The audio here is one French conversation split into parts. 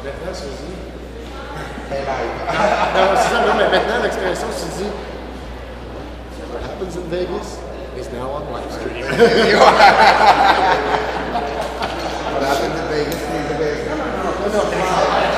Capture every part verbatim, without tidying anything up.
Maintenant, tu dis. Elle live. Non, c'est ça, non, mais maintenant, l'expression, tu dis. What happens in Vegas is now on live stream. What happens in Vegas stays in Vegas. No, no, no, no.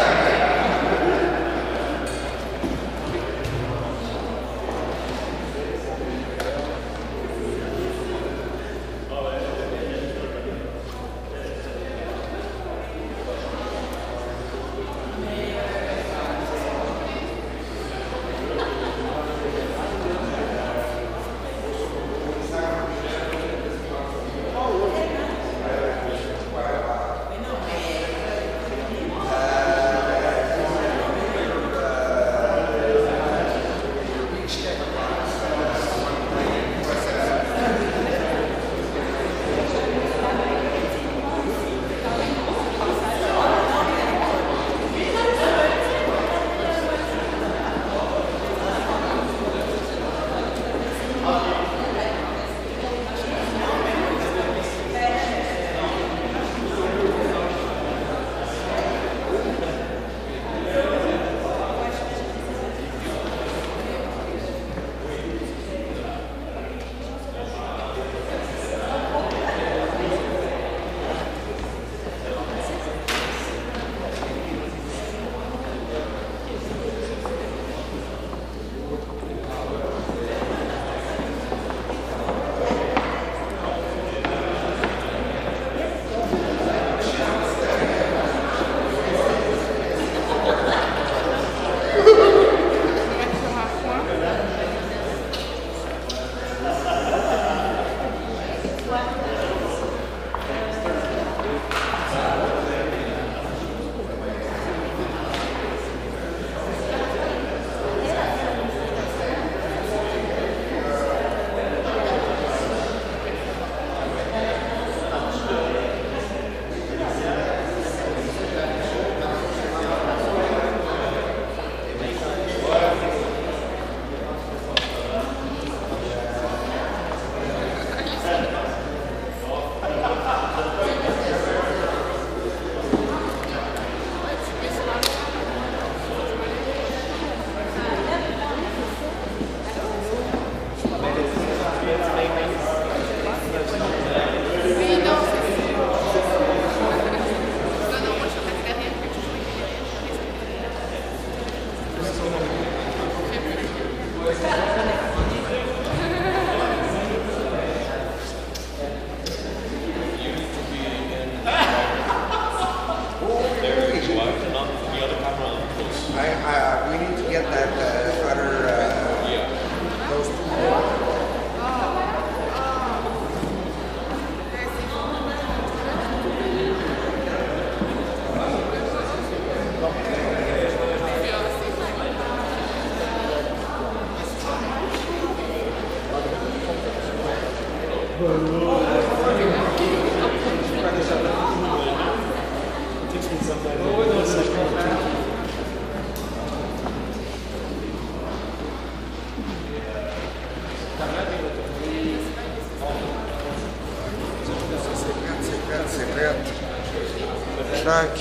Tac.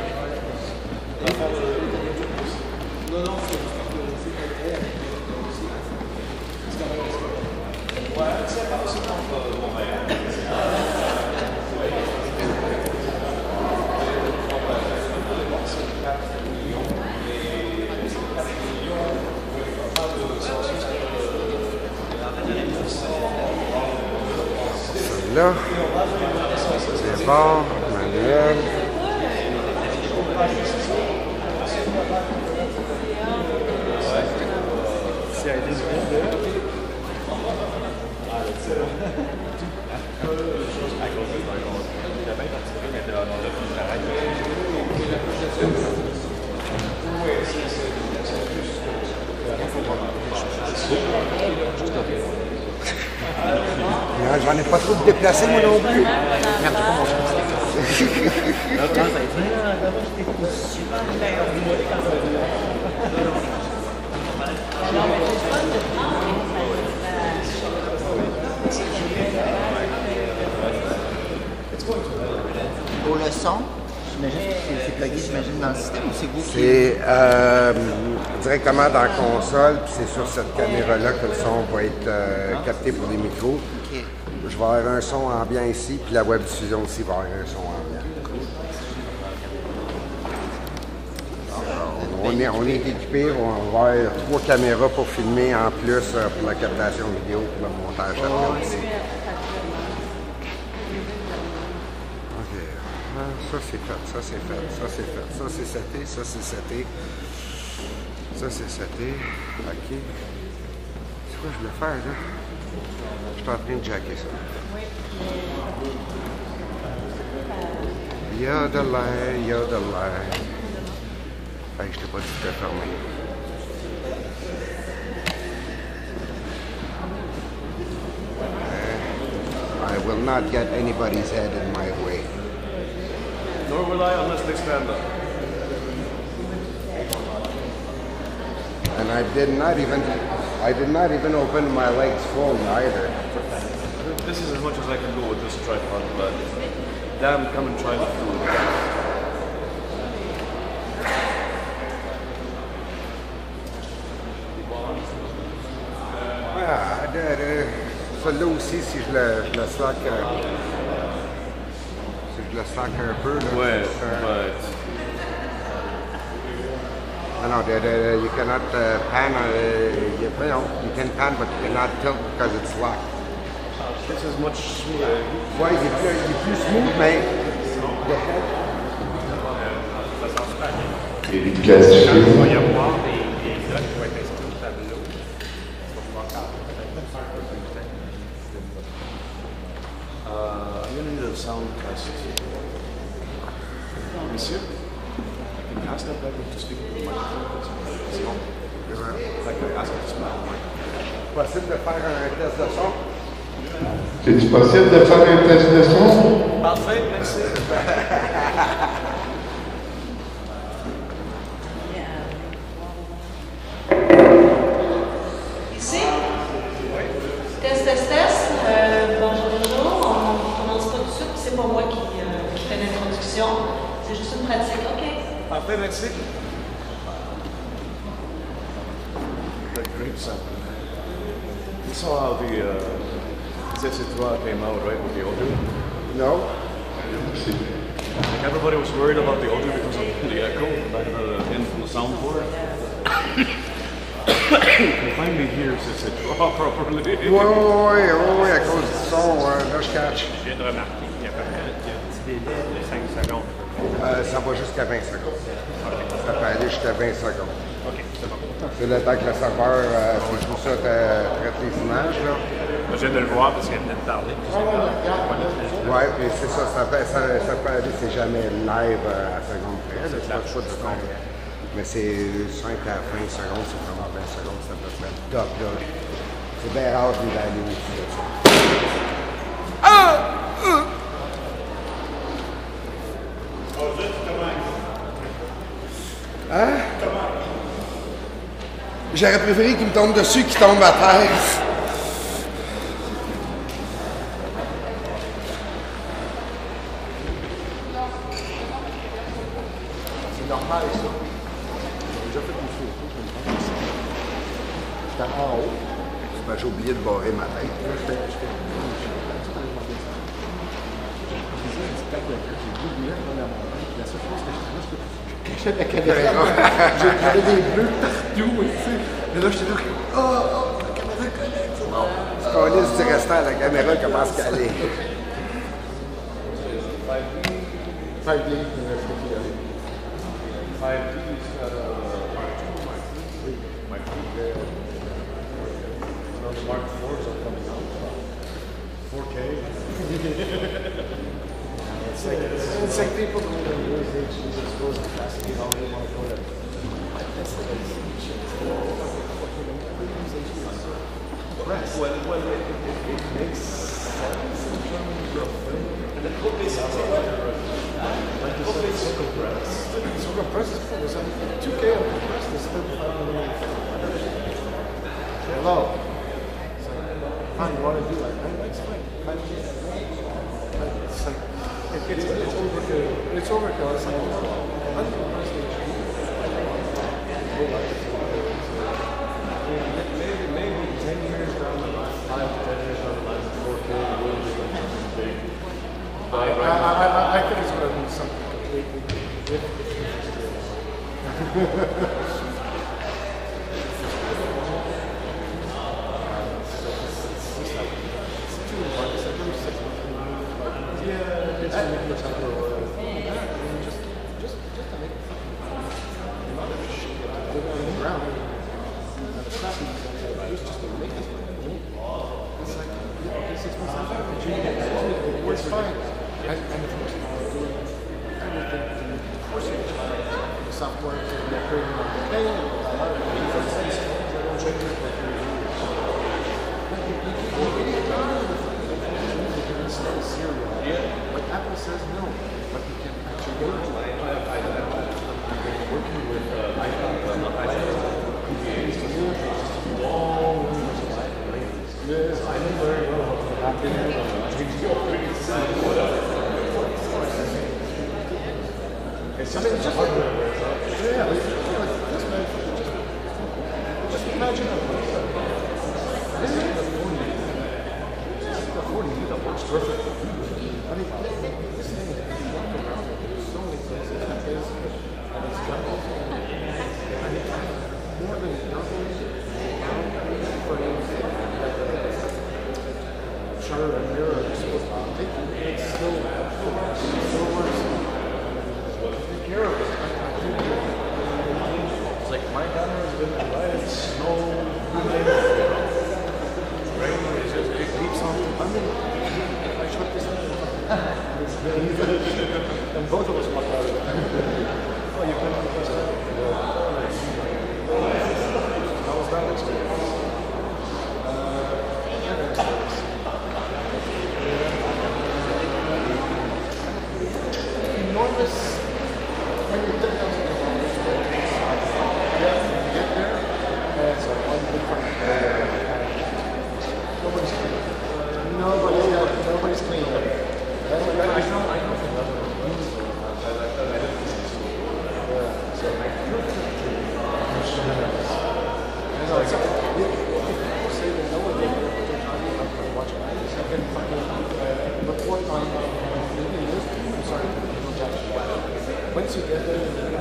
Là, c'est bon, manuel. C'est avec des huiles J'en ai pas trop de déplacé, moi non plus. Merde, pas mon chien. Pour le son, J'imagine que c'est c'est plugué, j'imagine, dans le système ou c'est vous qui... C'est euh, directement dans la console, puis c'est sur cette caméra-là que le son va être euh, capté pour les micros. Ok. Je vais avoir un son ambiant ici, puis la web diffusion aussi va avoir un son ambiant. On est, on est équipé, on va avoir trois caméras pour filmer en plus euh, pour la captation vidéo, pour le montage vidéo aussi. Ok, ah, ça c'est fait, ça c'est fait, ça c'est fait, ça c'est seté, ça c'est seté, ça c'est seté, ok. C'est quoi je voulais faire là? Je suis en train de jacker ça. Il y a de l'air, il y a de l'air. Hey, je t'ai pas dit que c'était fermé. Uh, I will not get anybody's head in my way. Nor will I unless they stand up. And I did not even, I did not even open my legs full either. This is as much as I can go with this tripod, but damn, come and try the food. Ah, de, de, celui-là aussi, si je le, je le slack, euh, si je le slack un peu, là, Ouais, euh, but no, no, the, the, you cannot uh, pan, uh, you, you know, you can pan, but you cannot tilt because it's locked. this is much smoother. Ouais, il est plus, il est plus smooth, mais the head. Éducation. Il va y avoir des, des blocs qui vont être inscrits au tableau. Il va pouvoir cadrer peut-être un peu plus tard. Uh, I'm gonna need a sound test. Monsieur, can you ask that guy to speak to the microphone? Sinon, that guy ask him to speak to the microphone. Possible de faire un test de son? C'est possible de faire un test de son? Parfait, merci. Ici? Test, test, test. Euh, bonjour, bonjour. On commence pas tout de suite. C'est pas moi qui, euh, qui fais l'introduction. C'est juste une pratique. OK. Parfait, merci. The great sound. You saw how the uh, C C three came out, right, with the audio? No? Like everybody was worried about the audio because of the echo back at the end from the soundboard. You finally hear C C three properly. Oui, oui, oui, oui, à cause du son, euh, là je catch. Je viens de remarquer qu'il y a à peu près il y a un petit délai de cinq secondes. Euh, ça va jusqu'à vingt secondes. Ça peut aller jusqu'à vingt secondes. OK, c'est bon. C'est le temps que le serveur, euh, c'est tout ça, tra- traite les images, là. Je viens de le voir parce qu'il venait de parler. Ouais, puis c'est ça, ça peut, ça, ça peut aller, c'est jamais live euh, à seconde près, là, c'est pas le choix du son. Mais c'est cinq à vingt secondes, c'est vraiment vingt secondes, c'est à peu près top, là. C'est bien rare de aller au-dessus de ça. Hein? J'aurais préféré qu'il me tombe dessus qu'il tombe à terre. C'est normal, ça. J'ai déjà fait une photo comme ça. J'étais en haut. Ben, j'ai oublié de barrer ma tête. Là, j'étais. J'étais. J'ai un spectacle, j'ai deux billets dans la montagne. La seule chose que je faisais, c'est que je cachais la caméra. J'avais des bleus partout aussi. Mais là, j'étais là, oh, oh, la caméra connecte, c'est bon. Ce qu'on laisse du restant à la caméra commence qu'à aller. five D, mais est-ce que tu y allais? five D is uh, Mark two, Mark three. Now the Mark fours are coming out. four K. It's like, it's like people don't even use H D goes capacity, how they want to go there. That's like a shit. Well, well, it, it, it makes sense in terms of film. And the code base is like you said, so compressed. So compressed is full. There's a two K of compressed is thirty-five millimeters. Hello. So, fine, you want to do like, I it's fine. Five K. It's like, it, it's, it's over to, It's overkill. It's like, Maybe, maybe ten years down the line, five to ten years down the line, four K will be something big. I, I, I, I think it's going to be something completely different. Yeah, it's a make yourself just, just, just to make the amount of shit that I put on the ground and the crap it's just to make this money. It's like, yeah, okay, six months after, it works fine. And, and of course, I'm doing everything to force it. The software to be upgraded on the day, and a lot of things. I don't check it like but Apple says no, but you can actually work with it. Working with uh, iPhone, not iPhone, long Yes, I know very well what happened. It's I just mean, it's just like, yeah, like, just imagine, just imagine this is the forty, this is the forty that works perfectly. I mean, this thing is walking around with so many places that is, and it's jungle. I mean, more than double frames, shutter and mirror are supposed to take you. It's still, it still works. Take care of it. It's like my camera's been alive, snow, rain, it's just It keeps on. I mean, I shot this thing. And both of us walked out of it. Oh, you couldn't understand. How was that experience? Enormous. When you get down to the yeah, you get there, and it's like one big fucking. Nobody's clean. Nobody, uh, nobody's clean. That's what I know. I know from other ones. I like that. I didn't think so. Yeah. So I feel I know it's something. People say they know what they're doing, but they're talking about when they watch it. I can fucking report on the news. I'm sorry, no Jack. Once you get there, you can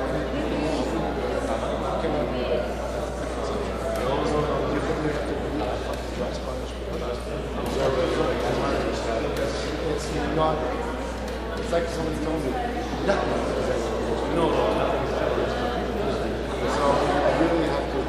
it's not, it's like somebody told me, nothing is ever. No, no, nothing is ever. So I really have to,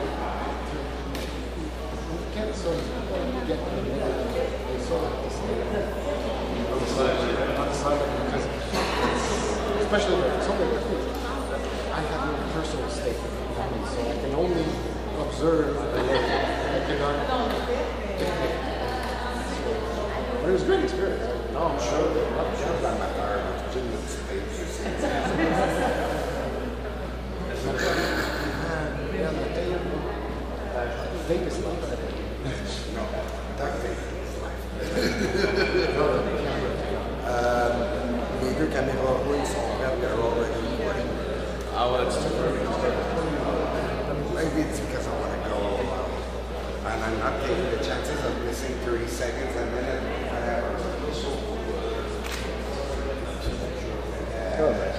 you can't sort of get the middle. They sort of just on the side, on the side, because especially if it's only I have no personal stake in it, so I can only observe the way. I cannot dictate. But it was a great experience. No, I'm sure that I'm sure that my car was in the space. Yeah, the day of Vegas life. No, that Vegas life. Les deux caméras rouges sont prêtes à roll recording. Oh, well, it's too early. Maybe it's because I want to go and I'm not taking the chances of missing thirty seconds a minute. Oh, nice.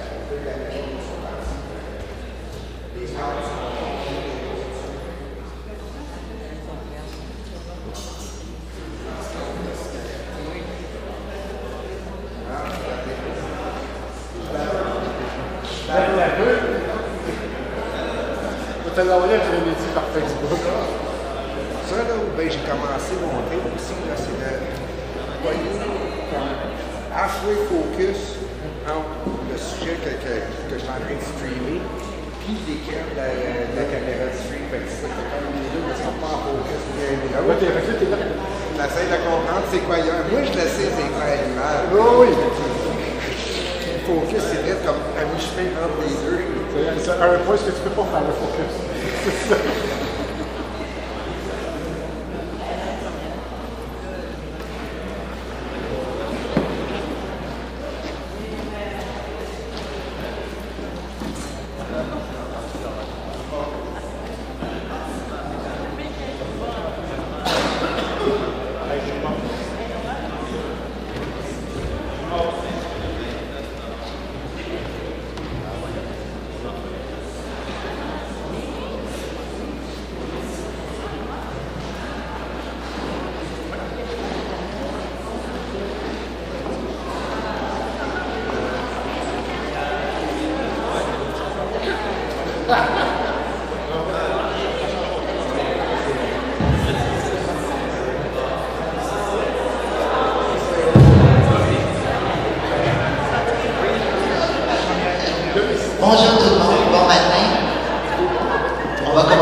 Tout à l'heure, je l'ai dit par Facebook. Ça, là où ben, j'ai commencé à monter aussi, là, c'est de voyez, halfway focus entre le sujet que, que, que je suis en train de streamer puis l'écran de, de la caméra de stream. Fait que c'est comme les deux ne sont pas en focus bien et l'autre. J'essaie de comprendre c'est quoi. Moi, je le sais, c'est quoi l'image. Oh, oui. Le focus, c'est d'être comme à mi-chemin entre les deux. C'est un point que tu peux pas faire le focus. C'est ça.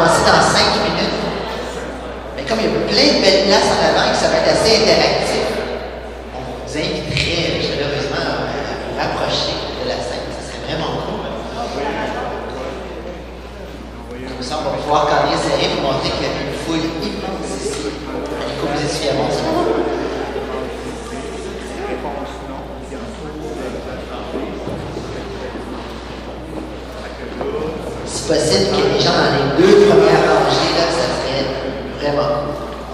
commencer dans cinq minutes. Mais comme il y a plein de belles places en avant et que ça va être assez interactif, on vous inviterait chaleureusement à vous rapprocher de la scène. Ça serait vraiment cool. Comme ça, on va pouvoir quand même serrer pour montrer qu'il y a une foule immense ici à l'éco-musée Fiaron. Si possible, qu'il y ait des gens dans les deux premières rangées, là, ça serait vraiment cool.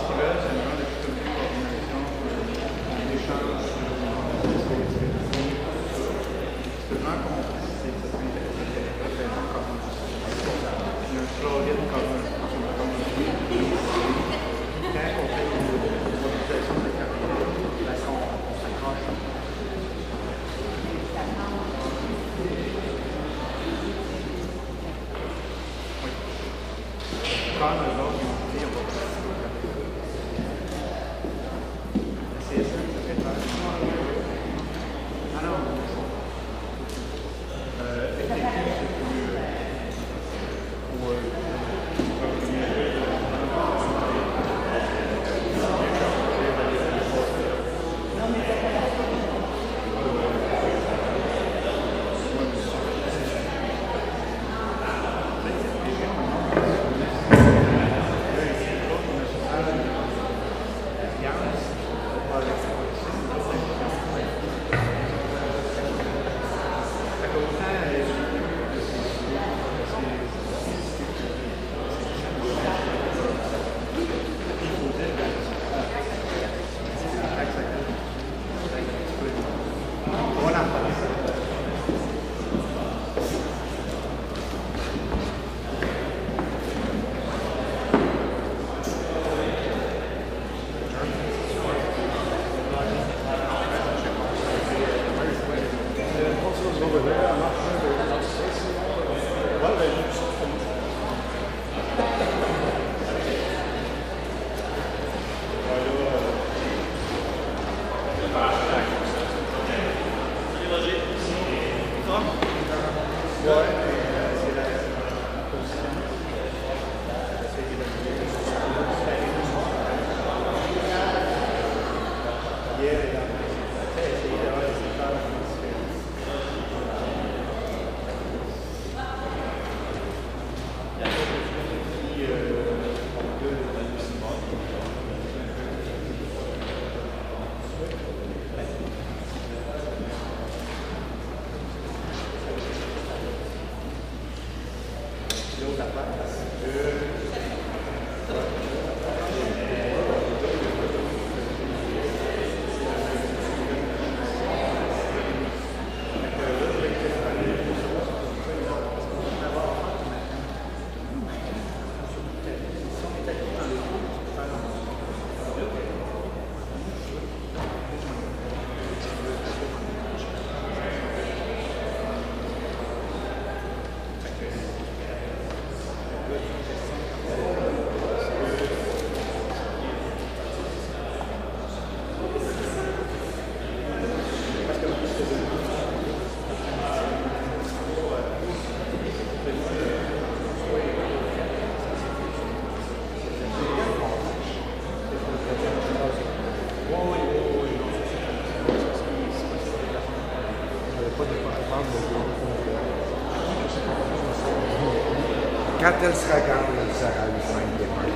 Quand elle sera grande, elle sera une scène de marque.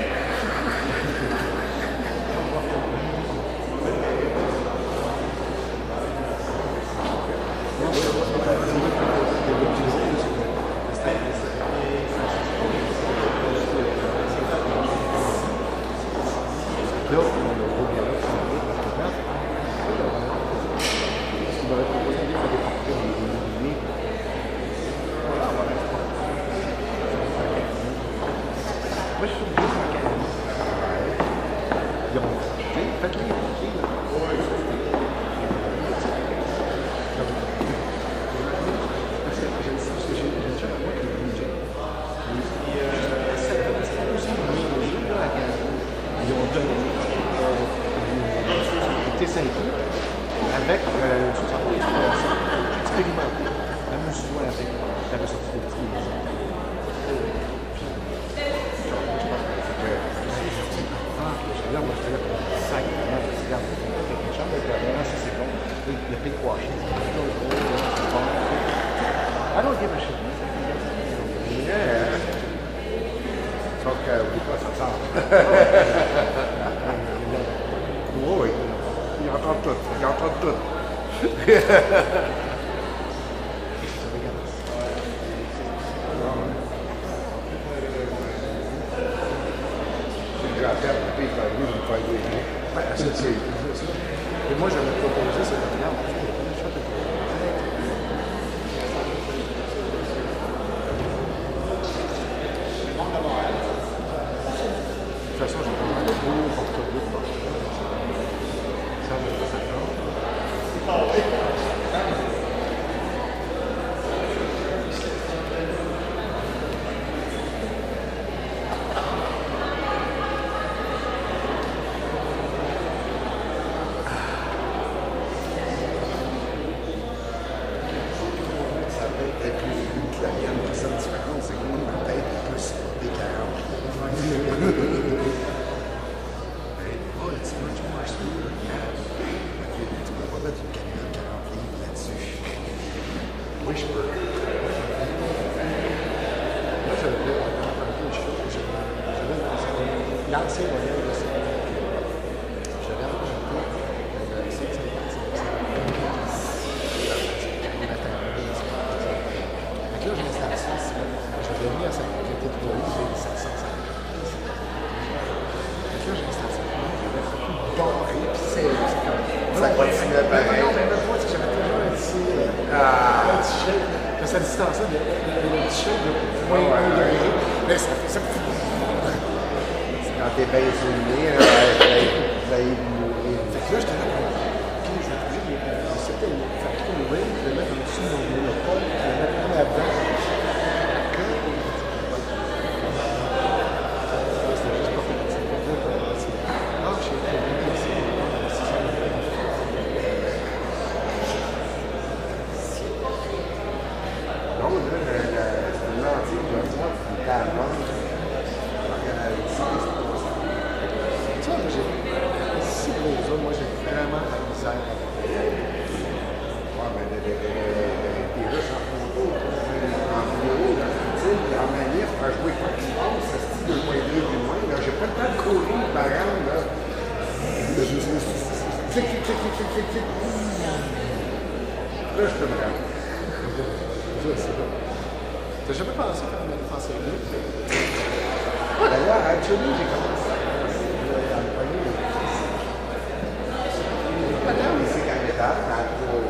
Avec euh, soixante-dix pour cent expérimenté, la mesure avec la ressortie de petits. I don't give a shit. Yeah. Sauf que, oublie pas, ça sort. Oui, il entend tout, il entend tout. Je rappelle, puis il va lui me faire des mots. Ben, c'est ça. Et moi, j'avais proposé cette regarde. De toute façon, j'ai pas mal de beaux porte-clés. Ça, je vais faire ça. Lancé, voilà, là, c'est. J'avais emprunté le sept cent cinquante-cinq. Donc là, j'ai installé ça, j'avais mis à sa qualité de produit, j'ai sept cent cinquante. Donc là, j'ai installé ça, j'avais barré, puis c'est. Ça continuait pareil. Non, mais même moi, j'avais toujours un petit. Ah. Un petit shake. Ça distançait le petit shake de moins un degré. Mais ça fait ça. Quand t'es bien souligné, là, ça y est mourir. Fait que là, j'étais là, ok, je vais trouver, c'était une facture de wave, je vais mettre en dessous de mon monopole, je vais mettre en avant. C'était juste pas fait, c'est pas vrai, ah, je sais pas, ici, non, là, c'est une lentille, je vais dire, c'est une table. ça, j'ai si gros ça, moi, j'ai vraiment de la misère. Ouais, mais des Russes en photo, en vidéo, en manière, faire jouer quoi qu'il passe, ça se dit deux point deux du moins, là, j'ai pas le temps de courir par an, là. Tic, tic, tic, tic, tic, tic, tic. Là, je peux me rendre. Je sais pas. T'as jamais pensé faire une défense deux? Oh, d'ailleurs, actuellement, j'ai commencé à employer. Madame, c'est quand il est tard, à trois.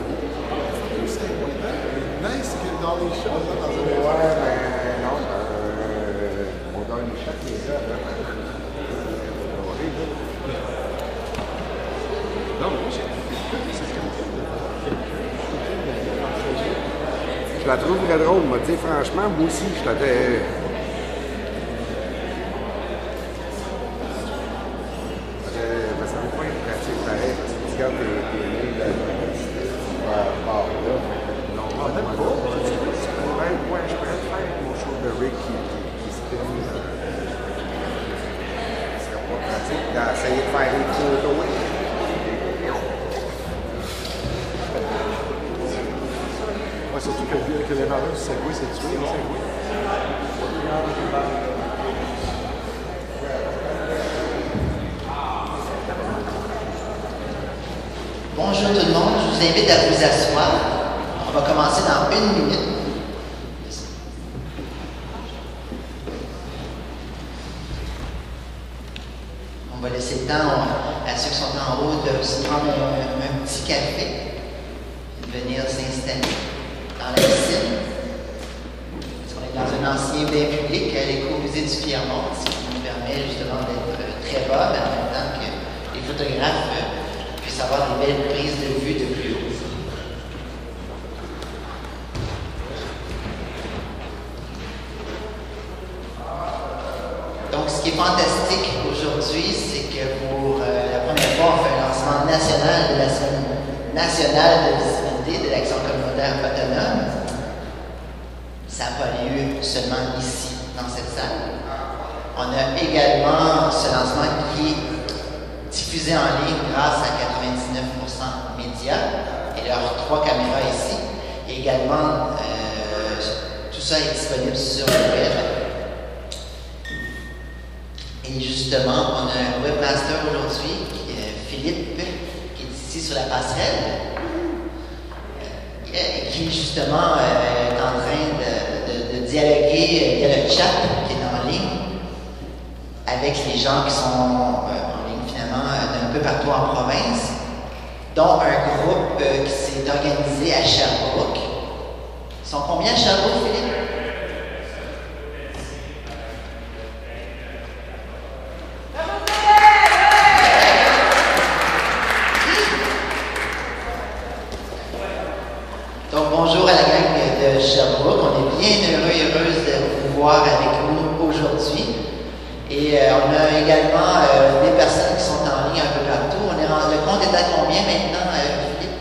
Nice que dans les choses, là, dans un Ouais, mais non, euh, on donne les chats les gars, là. Non, mais moi, j'ai c'est ce Je la trouve très drôle, moi, tu sais, franchement, moi aussi, je t'avais. Ça me fait une pratique pareille, parce que tu gardes tes mails de bord là. Non, pas même pas. Ouais, ouais, je pourrais le faire avec mon show de rig qui, qui, qui spin. Ce serait pas pratique d'essayer de faire une photo. Ouais, surtout que, que les valeurs du Segway, c'est tué, le Segway. Bonjour tout le monde, je vous invite à vous asseoir. On va commencer dans une minute. On va laisser le temps à ceux qui sont en haut de se prendre un, un petit café, de venir s'installer dans la piscine. Parce qu'on est dans un ancien bain public à l'éco-musée du Pierremont, ce qui nous permet justement d'être très bas, mais en même temps que les photographes puissent avoir des belles prises de vue de plus haut. Donc, ce qui est fantastique aujourd'hui, c'est que pour euh, la première fois, on fait un lancement national de la semaine nationale de visibilité de l'action communautaire autonome. Ça n'a pas lieu seulement ici, dans cette salle. On a également ce lancement qui est diffusé en ligne grâce à quatre-vingt-dix-neuf pour cent médias et leurs trois caméras ici, et également euh, ça est disponible sur le web. Et justement, on a un webmaster aujourd'hui, Philippe, qui est ici sur la passerelle, euh, qui justement euh, est en train de, de, de dialoguer via le chat qui est en ligne avec les gens qui sont euh, en ligne finalement d'un peu partout en province, dont un groupe euh, qui s'est organisé à Sherbrooke. Ils sont combien à Sherbrooke, Philippe? Donc, bonjour à la gang de Sherbrooke. On est bien heureux et heureuse de vous voir avec nous aujourd'hui. Et euh, on a également euh, des personnes qui sont en ligne un peu partout. On est en, le compte est à combien maintenant, euh, Philippe?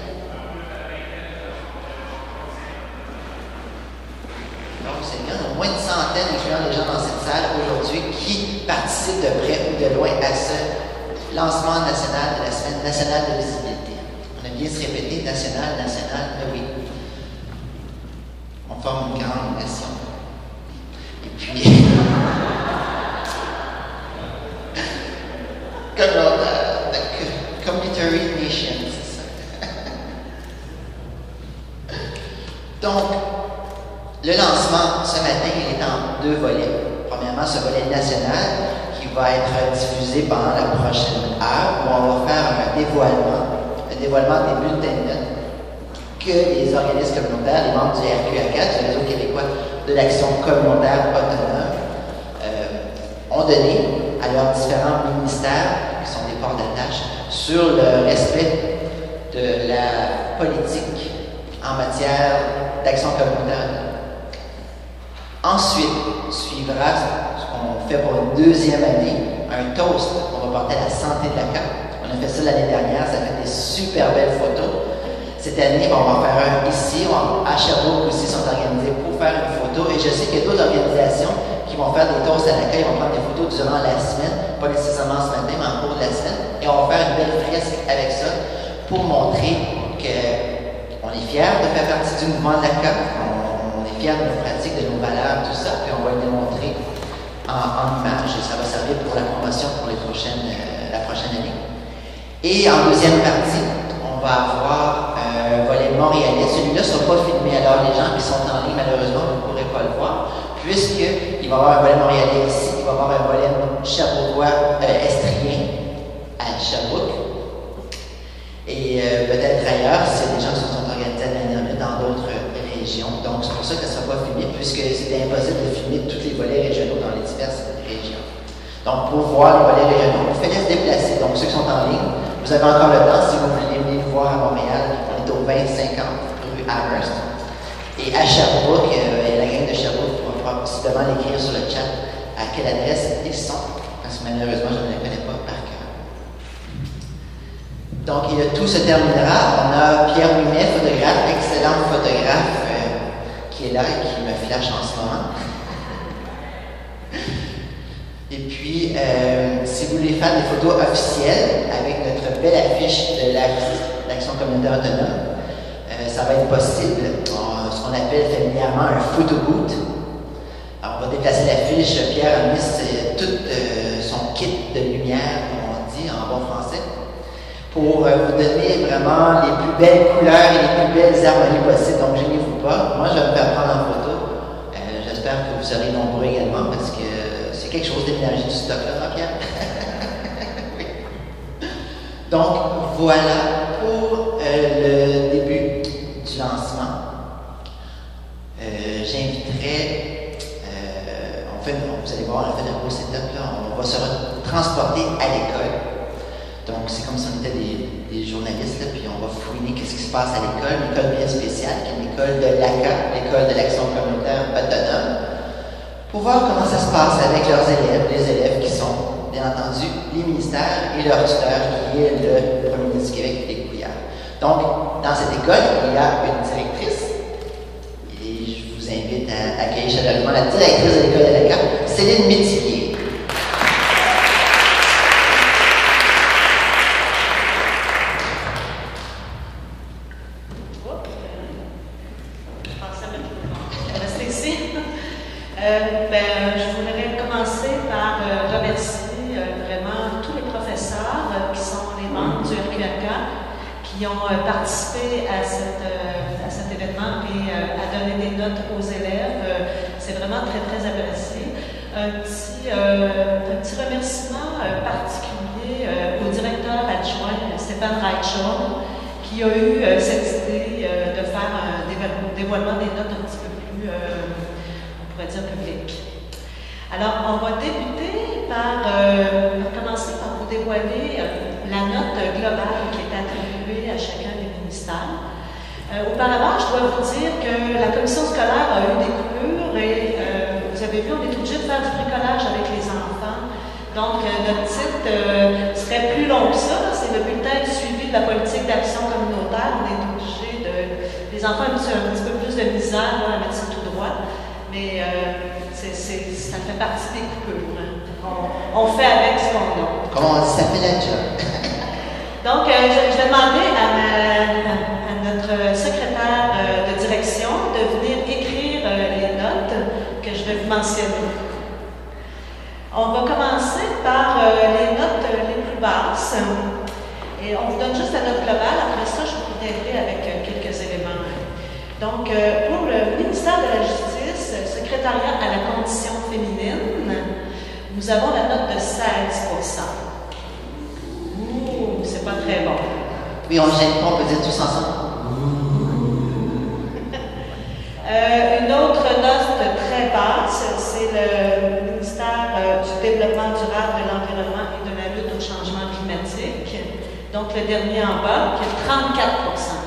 Donc, c'est bien, au moins une centaine, incluant les gens dans cette salle aujourd'hui, qui participent de près ou de loin à ce lancement national de la Semaine nationale de visibilité. On a bien se répéter, national, national, mais oui. On forme une grande nation. Et puis, comme la, la Communitary Nation, c'est ça. Donc, le lancement ce matin, il est en deux volets. Premièrement, ce volet national qui va être diffusé pendant la prochaine heure, où on va faire un dévoilement, un dévoilement des bulletins de notes que les organismes communautaires, les membres du R Q A quatre, du Réseau québécois de l'action communautaire autonome, euh, ont donné à leurs différents ministères, qui sont des ports d'attache, sur le respect de la politique en matière d'action communautaire. Ensuite, suivra ce qu'on fait pour une deuxième année, un toast qu'on va porter à la santé de la C A Q. On a fait ça l'année dernière, ça fait des super belles photos. Cette année, on va en faire un ici, on, à Sherbrooke aussi sont organisés pour faire une photo. Et je sais qu'il y a d'autres organisations qui vont faire des toasts à l'accueil, vont prendre des photos durant la semaine, pas nécessairement ce matin, mais en cours de la semaine. Et on va faire une belle fresque avec ça pour montrer qu'on est fiers de faire partie du mouvement de la C A Q. On, on est fiers de nos pratiques, de nos valeurs, tout ça, puis on va le démontrer en, en images. Et ça va servir pour la promotion pour les prochaines, euh, la prochaine année. Et en deuxième partie, on va avoir un volet montréalais. Celui-là ne sera pas filmé. Alors, les gens qui sont en ligne, malheureusement, vous ne pourrez pas le voir, puisqu'il va y avoir un volet montréalais ici, il va y avoir un volet Sherbrookeois euh, estrien à Sherbrooke. Et euh, peut-être ailleurs, s'il y a des gens qui se sont organisés à la dernière minute dans d'autres régions. Donc, c'est pour ça que ça ne sera pas filmé, puisque c'était impossible de filmer tous les volets régionaux dans les diverses régions. Donc, pour voir les volets régionaux, vous faites se déplacer. Donc, ceux qui sont en ligne, vous avez encore le temps, si vous voulez venir nous voir à Montréal, on est au vingt cinquante rue Amherst. Et à Sherbrooke, euh, et la gang de Sherbrooke pourra possiblement l'écrire sur le chat à quelle adresse ils sont, parce que malheureusement, je ne les connais pas par cœur. Donc, et, tout se terminera. On a Pierre Ouimet, photographe, excellent photographe, euh, qui est là et qui me flash en ce moment. Et puis, euh, si vous voulez faire des photos officielles avec notre belle affiche de l'Action communautaire autonome, euh, ça va être possible. On, ce qu'on appelle familièrement un photo boot. Alors, on va déplacer l'affiche. Pierre a mis tout euh, son kit de lumière, comme on dit en bon français, pour euh, vous donner vraiment les plus belles couleurs et les plus belles harmonies possibles. Donc, gênez-vous pas. Moi, je vais me faire prendre en photo. Euh, J'espère que vous serez nombreux également, parce que quelque chose d'énergie du stock là, Pierre. Oui. Donc, voilà pour euh, le début du lancement. Euh, J'inviterai, euh, on fait, vous allez voir, on fait un beau setup là, on va se transporter à l'école. Donc, c'est comme si on était des, des journalistes, là, puis on va fouiner qu'est-ce qui se passe à l'école, une école bien spéciale, qui est l'école de l'A C A, l'école de l'Action communautaire autonome, pour voir comment ça se passe avec leurs élèves, les élèves qui sont, bien entendu, les ministères et leur tuteur, qui est le premier ministre du Québec, Philippe Couillard. Donc, dans cette école, il y a une directrice, et je vous invite à accueillir chaleureusement la directrice de l'école de la C A, Céline Métivier. Je pensais à mettre le rester ici. Euh, ben, je voudrais commencer par euh, remercier euh, vraiment tous les professeurs euh, qui sont les membres du R Q A K qui ont euh, participé à, cette, euh, à cet événement et euh, à donner des notes aux élèves. Euh, C'est vraiment très, très apprécié. Un petit, euh, un petit remerciement euh, particulier euh, au directeur adjoint Stéphane Reichel qui a eu euh, cette idée euh, de faire un dévoilement des notes un petit peu plus, euh, on pourrait dire, public. Alors, on va débuter par, euh, par commencer par vous dévoiler euh, la note globale qui est attribuée à chacun des ministères. Euh, auparavant, je dois vous dire que la commission scolaire a eu des coupures et euh, vous avez vu, on est obligé de faire du bricolage avec les enfants. Donc, euh, notre titre euh, serait plus long que ça. C'est le bulletin du suivi de la politique d'action communautaire. On est obligé de... Les enfants ont un petit peu plus de misère là, à mettre ça tout droit, mais euh, c'est, c'est, ça fait partie des coupures. Hein. On, on fait avec ce qu'on a. Comment on dit, ça fait la job. Donc, euh, je, je vais demander à, ma, à, à notre secrétaire euh, de direction de venir écrire euh, les notes que je vais vous mentionner. On va commencer par euh, les notes euh, les plus basses. Et on vous donne juste la note globale. Après ça, je vous reviendrai avec euh, quelques éléments. Donc, euh, pour le ministère de la Justice, secrétariat à la condition féminine, nous avons la note de seize pour cent. Ouh, c'est pas très bon. Oui, on ne gêne pas, on peut dire tous ensemble. euh, une autre note très basse, c'est le ministère euh, du Développement durable, de l'Environnement et de la lutte au changement climatique. Donc, le dernier en bas, qui est trente-quatre pour cent.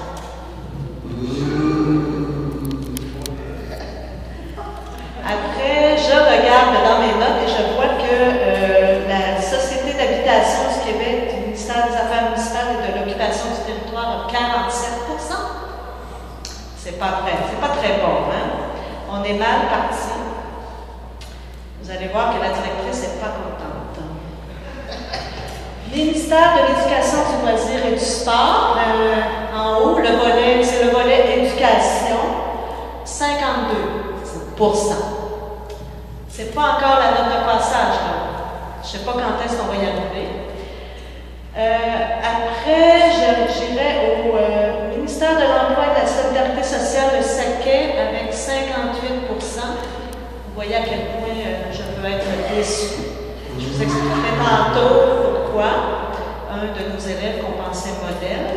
Après, je regarde dans mes notes et je vois que euh, la Société d'habitation du Québec, du ministère des Affaires municipales et de l'occupation du territoire a quarante-sept pour cent. C'est pas très, c'est pas très bon, hein? On est mal parti. Vous allez voir que la directrice n'est pas contente. Ministère de l'Éducation, du loisir et du sport, euh, en haut, le volet, c'est le volet éducation, cinquante-deux pour cent. C'est pas encore la note de passage, là. Je sais pas quand est-ce qu'on va y arriver. Euh, après, j'irai au euh, ministère de l'Emploi et de la Solidarité sociale, le S A C E, avec cinquante-huit pour cent. Vous voyez à quel point euh, je peux être déçue. Je vous expliquerai tantôt pourquoi. Un de nos élèves qu'on pensait modèle.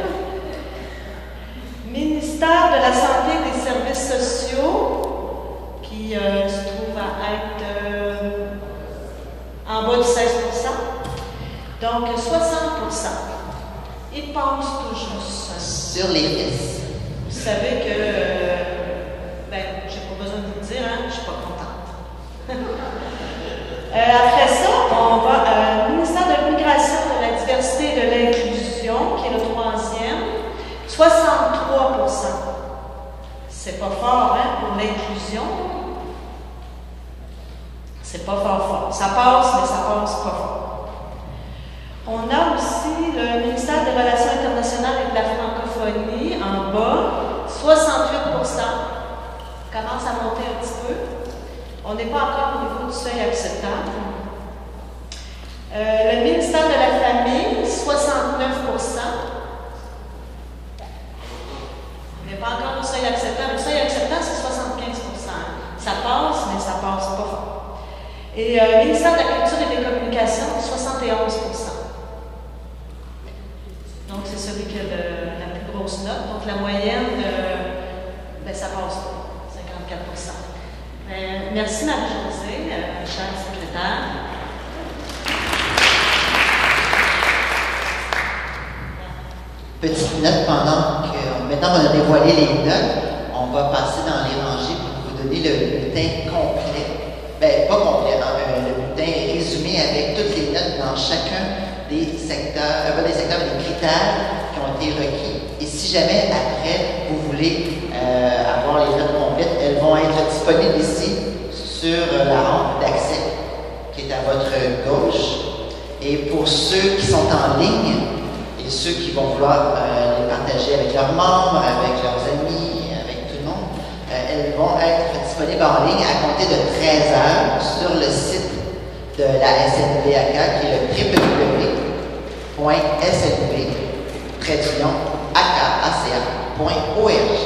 Ministère de la Santé et des Services sociaux, qui euh, se trouve à être euh, en bas de seize pour cent. Donc, soixante pour cent. Ils pensent tout juste. Sur les fesses. Vous savez que, euh, ben, j'ai pas besoin de vous le dire, hein, je suis pas contente. euh, après ça, on va au euh, ministère de l'Immigration, de la Diversité et de l'Inclusion, qui est le troisième, soixante-trois pour cent. C'est pas fort, hein, pour l'inclusion. C'est pas fort fort. Ça passe, mais ça passe pas fort. On a aussi le ministère des Relations internationales et de la francophonie en bas, soixante-huit pour cent. Commence à monter un petit peu. On n'est pas encore au niveau du seuil acceptable. Euh, le ministère de la Famille, soixante-neuf pour cent. On n'est pas encore au seuil acceptable. Le seuil acceptable, c'est soixante-quinze pour cent. Ça passe, mais ça passe pas fort. Et le euh, ministère de la Culture et des Communications, soixante et onze pour cent. Donc, c'est celui qui a le, la plus grosse note. Donc, la moyenne, euh, ben, ça passe pas, cinquante-quatre pour cent. Euh, merci Marie-Josée, euh, chère secrétaire. Petite note pendant que, maintenant qu'on a dévoilé les notes, on va passer dans les rangées pour vous donner le bulletin complet. Ben, pas complet, non, euh, le bulletin résumé avec toutes les notes dans chacun des secteurs, euh, pas des secteurs, mais des critères qui ont été requis. Et si jamais, après, vous voulez euh, avoir les notes complètes, elles vont être disponibles ici sur euh, la rampe d'accès qui est à votre gauche. Et pour ceux qui sont en ligne, et ceux qui vont vouloir euh, les partager avec leurs membres, avec leurs amis, avec tout le monde, euh, elles vont être disponibles disponible en ligne à compter de treize heures sur le site de la S N V A C A qui est le w w w point s n v tiret a c a point org.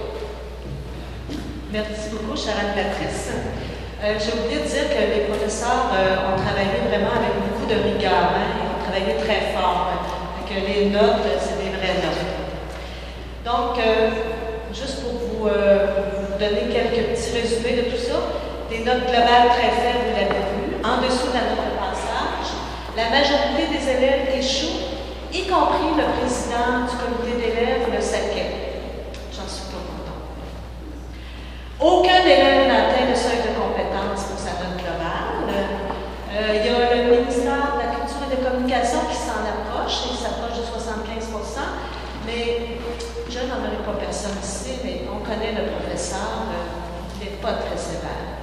Merci beaucoup, chère Anne-Patrice. Euh, J'ai oublié de dire que les professeurs euh, ont travaillé vraiment avec beaucoup de rigueur. Hein, ils ont travaillé très fort. Que les notes, c'est des vraies notes. Donc, euh, juste pour vous, euh, vous donner quelques petits résumés de tout ça, des notes globales très faibles, vous l'avez vu, en dessous de la note de passage. La majorité des élèves échouent, y compris le président du comité d'élèves, le Saquet. J'en suis pas content. Aucun élève n'atteint le seuil de compétence pour sa note globale. Euh, il y a le ministère de la Culture et de la Communication qui s'en approche, il s'approche de soixante-quinze pour cent, mais je n'en aurai pas personne ici, mais on connaît le professeur, euh, il n'est pas très sévère.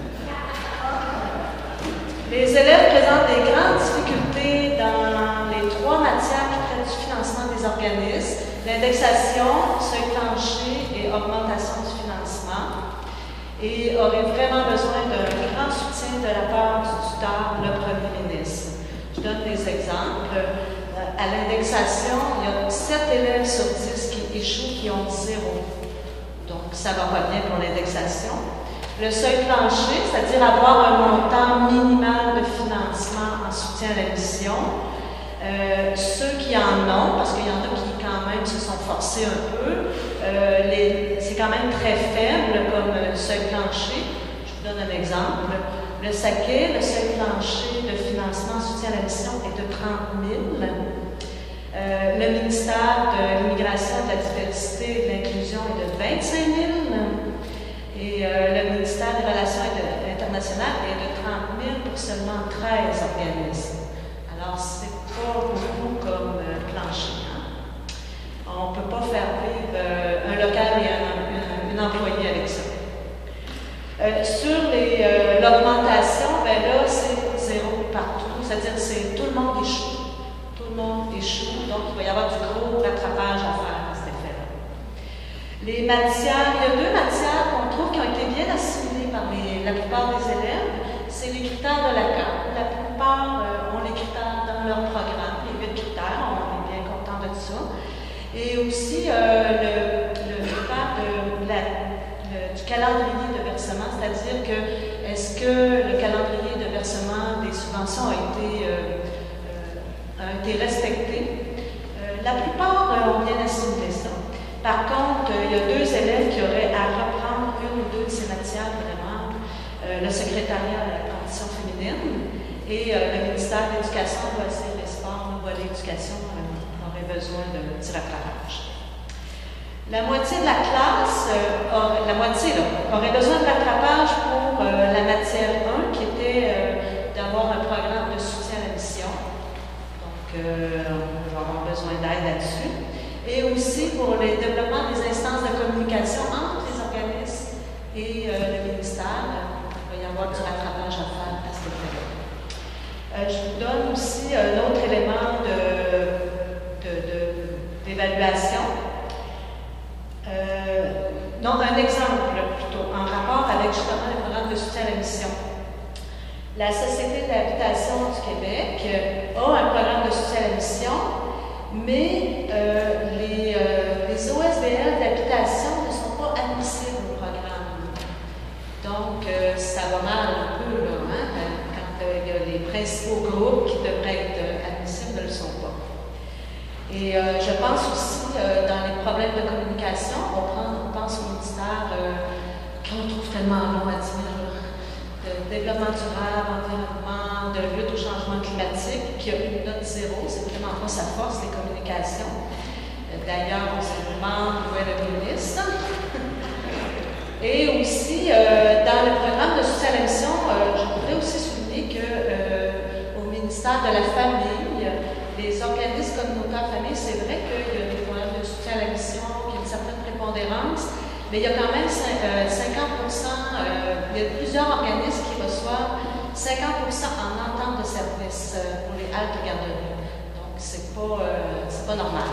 Les élèves présentent des grandes difficultés dans les trois matières qui traitent du financement des organismes, l'indexation, seuil plancher et augmentation du financement, et auraient vraiment besoin d'un grand soutien de la part du tuteur, le Premier ministre. Je donne des exemples. À l'indexation, il y a sept élèves sur dix qui échouent, qui ont zéro. Donc, ça ne va pas bien pour l'indexation. Le seuil plancher, c'est-à-dire avoir un montant minimal de financement en soutien à la mission. Euh, ceux qui en ont, parce qu'il y en a qui quand même se sont forcés un peu, euh, c'est quand même très faible comme euh, seuil plancher. Je vous donne un exemple. Le Saquet, le seuil plancher de financement en soutien à la mission est de trente mille. Euh, le ministère de l'Immigration, de la Diversité et de l'Inclusion est de vingt-cinq mille. Et euh, le ministère des Relations internationales est de trente mille pour seulement treize organismes. Alors, c'est pas beaucoup comme euh, plancher. Hein? On ne peut pas faire vivre euh, un local et un, un, un employé avec ça. Euh, sur euh, l'augmentation, ben là, c'est zéro partout. C'est-à-dire que c'est tout le monde échoue. Tout le monde échoue. Donc, il va y avoir du gros rattrapage à faire à cet effet-là. Les matières, il y a deux matières qu'on trouve qui ont été bien assimilées par les, la plupart des élèves. C'est les critères de la C A. La plupart euh, ont les critères dans leur programme, les huit critères, on est bien content de ça. Et aussi euh, le, le critère de la, le, du calendrier de versement, c'est-à-dire que est-ce que le calendrier de versement des subventions a été, euh, euh, a été respecté. Euh, la plupart euh, ont bien assimilé ça. Par contre, euh, il y a deux élèves qui auraient à reprendre une ou deux de ces matières vraiment. Euh, le secrétariat de la condition féminine et euh, le ministère de l'Éducation, loisirs et sports, le volet éducation euh, aurait besoin de petit rattrapage. La moitié de la classe, euh, aurait, la moitié là, aurait besoin de rattrapage pour euh, la matière un qui était euh, d'avoir un programme de soutien à la mission. Donc, euh, on va avoir besoin d'aide là-dessus. Et aussi pour le développement des instances de communication entre les organismes et euh, le ministère. Il va y avoir du rattrapage à faire à ce niveau-là. Euh, je vous donne aussi un autre élément d'évaluation. Euh, non, un exemple plutôt, en rapport avec justement le programme de soutien à la mission. La Société de l'habitation du Québec a un programme de soutien à la mission, mais euh, les, euh, les O S B L d'habitation ne sont pas admissibles au programme. Donc, euh, ça va mal un peu, là, hein, quand euh, il y a les principaux groupes qui devraient être euh, admissibles ne le sont pas. Et euh, je pense aussi, euh, dans les problèmes de communication, on, prend, on pense au ministère euh, qu'on trouve tellement long à dire, de développement durable, environnement, de lutte au changement climatique, qui a une note zéro, c'est vraiment pas sa force, les communications. D'ailleurs, on se demande où est le ministre. Et aussi, euh, dans le programme de soutien à la mission, euh, je voudrais aussi souligner qu'au euh, ministère de la Famille, les organismes communautaires famille, c'est vrai qu'il y a des programmes de soutien à la mission, qu'il y a une certaine prépondérance, mais il y a quand même cinquante pour cent, euh, il y a plusieurs organismes qui reçoivent cinquante pour cent en entente de service euh, pour les haltes de garderie. Donc, c'est pas, euh, c'est pas normal.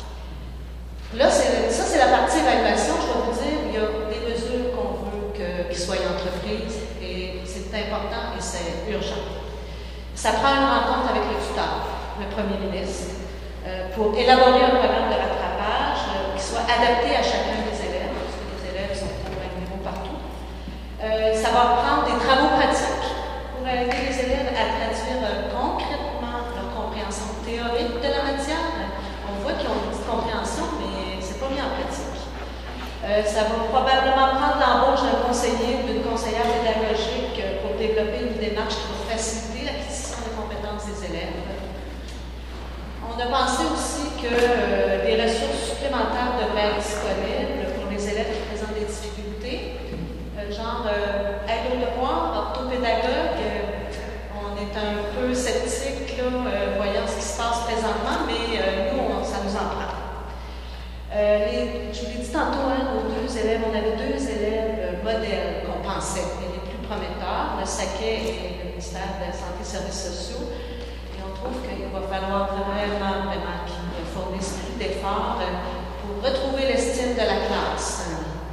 Là, ça, c'est la partie évaluation. Je vais vous dire, il y a des mesures qu'on veut que, entreprises et c'est important et c'est urgent. Ça prend une rencontre avec le tuteur, le premier ministre, euh, pour élaborer un programme de rattrapage euh, qui soit adapté à chacun des élèves, parce que les élèves sont au même niveau partout. Euh, ça va prendre des travaux pratiques pour aider les élèves à traduire euh, concrètement leur compréhension théorique de la matière. On voit qu'ils ont une petite compréhension, mais c'est pas mis en pratique. Euh, ça va probablement prendre l'embauche d'un conseiller ou d'une conseillère pédagogique pour développer une démarche qui va faciliter l'acquisition des compétences des élèves. On a pensé aussi que euh, des ressources supplémentaires devraient être disponibles pour les élèves qui présentent des difficultés, euh, genre euh, aide aux devoirs, orthopédagogue. Euh, on est un peu sceptique là, euh, voyant ce qui se passe présentement, mais euh, nous, on, ça nous en prend. Euh, les, je vous l'ai dit tantôt, hein, nos deux élèves, on avait deux élèves euh, modèles qu'on pensait les plus prometteurs, le Saquet et le ministère de la Santé et Services sociaux. Et on trouve qu'il va falloir vraiment, vraiment qu'ils fournissent plus d'efforts euh, pour retrouver l'estime de la classe.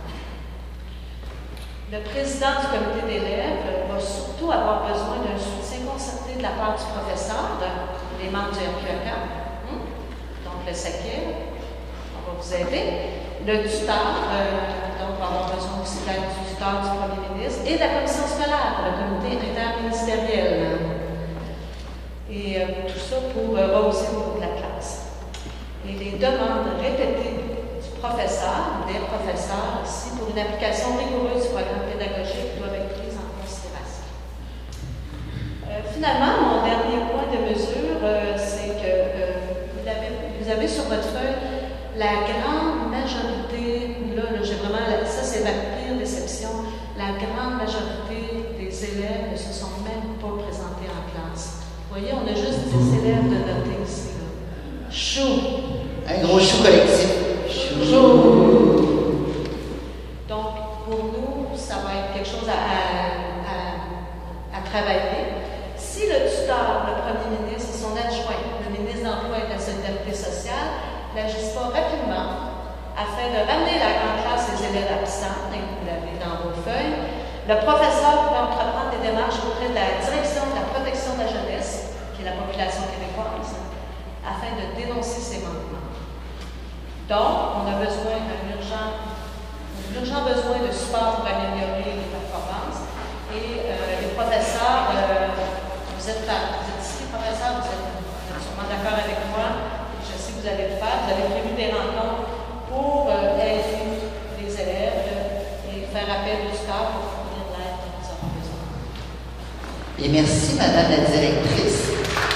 Le président du comité d'élèves va surtout avoir besoin d'un soutien concerté de la part du professeur, des membres du R Q A C, hein, donc le Saquet. Vous aider. Le tuteur, euh, donc, va avoir besoin aussi de l'aide du tuteur du premier ministre et de la commission scolaire, le comité interministériel. Et euh, tout ça pour euh, rehausser le niveau de la classe. Et les demandes répétées du professeur, des professeurs aussi, pour une application rigoureuse du programme pédagogique doivent être prises en considération. Euh, finalement, mon dernier point de mesure, euh, c'est que euh, vous, avez, vous avez sur votre feuille la grande majorité, là, là j'ai vraiment, ça c'est ma pire déception, la grande majorité des élèves ne se sont même pas présentés en classe. Vous voyez, on a juste dix élèves de noter ici. Là. Chou! Un gros chou collectif. Chou! Chou! Donc, pour nous, ça va être quelque chose à, à, à, à travailler. Si le tuteur, le premier ministre et son adjoint, le ministre de l'Emploi et de la Solidarité sociale, n'agissent pas rapidement afin de ramener la grande classe des élèves absents, et vous l'avez dans vos feuilles, le professeur pourrait entreprendre des démarches auprès de la direction de la protection de la jeunesse, qui est la population québécoise, afin de dénoncer ces manquements. Donc, on a besoin d'un urgent, un urgent besoin de support pour améliorer les performances. Et euh, les professeurs, euh, vous, êtes, vous êtes ici, professeurs, vous êtes, vous êtes sûrement d'accord avec moi. Je sais que vous allez le faire. Vous avez prévu des rencontres pour euh, aider les élèves euh, et faire appel au tuteur pour fournir l'aide dont ils auront besoin. Et merci, Madame la directrice.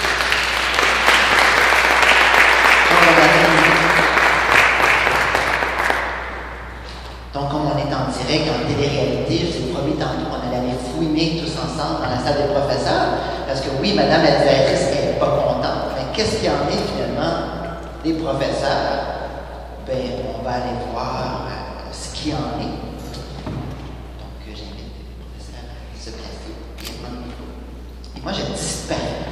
Donc, comme on est en direct, en télé-réalité, je vous ai promis tantôt qu'on allait aller fouiner tous ensemble dans la salle des professeurs. Parce que oui, Madame la directrice n'est pas contente. Mais qu'est-ce qu'il y en est finalement des professeurs? Ben, on va aller voir euh, ce qu'il y en est. Donc, euh, j'invite les professeurs à se placer et à prendre le micro. Et moi, je disparais.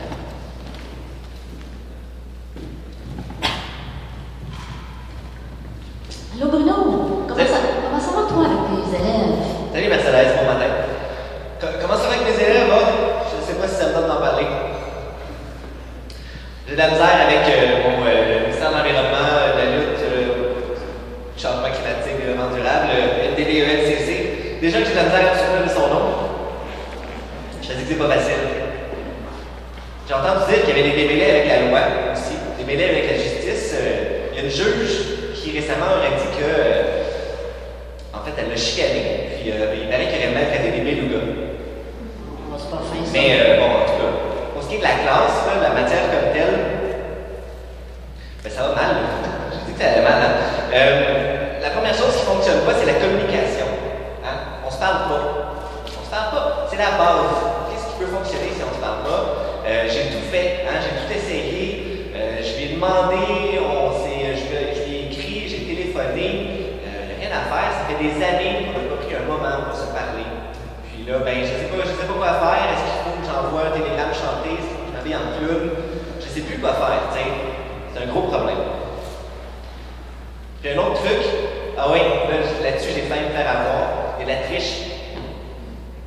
Allô Bruno, comment ça, comment ça va toi avec tes élèves? Salut Mercedes, bon matin. Co- comment ça va avec mes élèves? Oh? Je ne sais pas si ça me donne d'en parler. J'ai de la misère avec euh, bon, euh, le ministère de l'Environnement, euh, de la lutte, euh, du changement climatique, du développement durable, le N D D E L C C. Déjà que j'ai de la misère à soutenir son nom, je te dis que c'est pas facile. J'ai entendu dire qu'il y avait des démêlés avec la loi aussi, des démêlés avec la justice. Euh, il y a une juge qui récemment aurait dit que, euh, en fait, elle l'a chicané, puis euh, il paraît qu'elle aurait même fait des démêlés au gars. C'est pas fin, ça. Mais euh, bon, en tout cas, pour ce qui est de la classe, là, la matière comme telle, ben, ça va mal. J'ai dit que ça allait mal. Hein? Euh, la première chose qui ne fonctionne pas, c'est la communication. Hein? On se parle pas. On se parle pas. C'est la base. Qu'est-ce qui peut fonctionner si on se parle pas? Euh, j'ai tout fait. Hein? J'ai tout essayé. Euh, je lui ai demandé, on s'est, je, je lui ai écrit, j'ai téléphoné. Euh, rien à faire. Ça fait des années qu'on n'a pas pris un moment pour se parler. Puis là, ben, je sais pas, je sais pas quoi faire. Est-ce qu'il faut que j'envoie un télégramme chanté? Est-ce que je m'habille en club? Je sais plus quoi faire, tu sais. C'est un gros problème. Puis un autre truc, ah oui, là, là-dessus, j'ai failli me faire avoir. Il y a de la triche. Il y